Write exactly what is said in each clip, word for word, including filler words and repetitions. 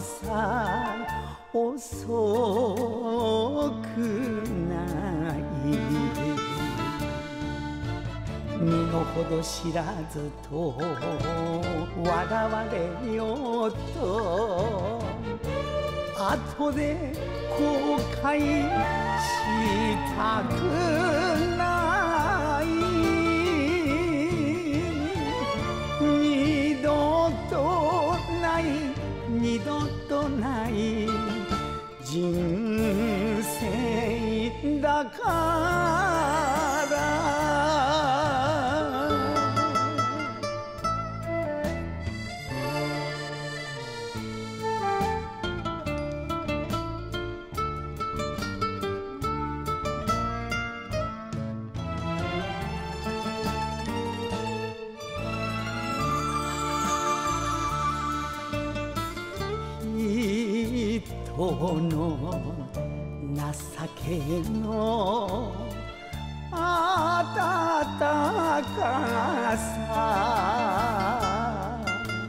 さ遅くない身の程知らずと笑われようと後で後悔したくない二度とない二度とない人生だから人の情けの温かさ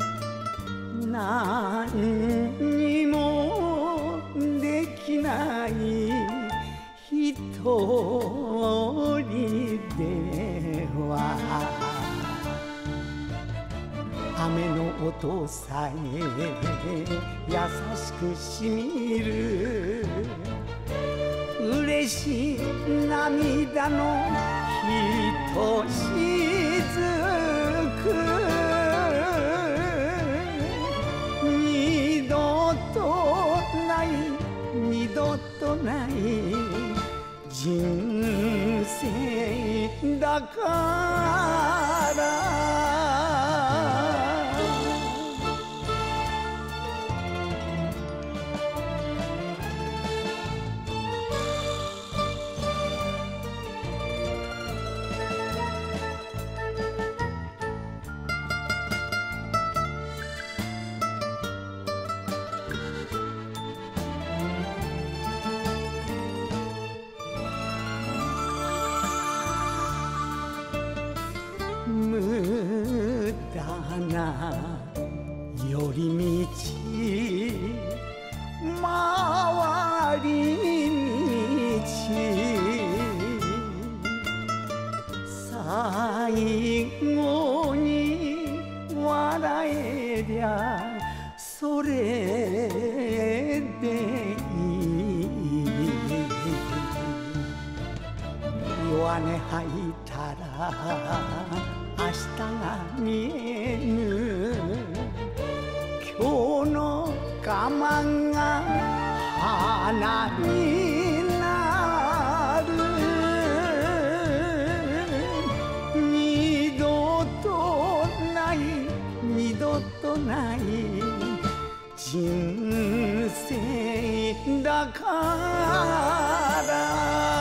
何にもできない一人では雨の音さえ優しくしみる嬉しい涙のひとしずく二度とない二度とない人生だから無駄な寄り道回り道最後に笑えりゃそれでいい弱音吐いたら明日が見えぬ今日の我慢が花になる二度とない二度とない人生だから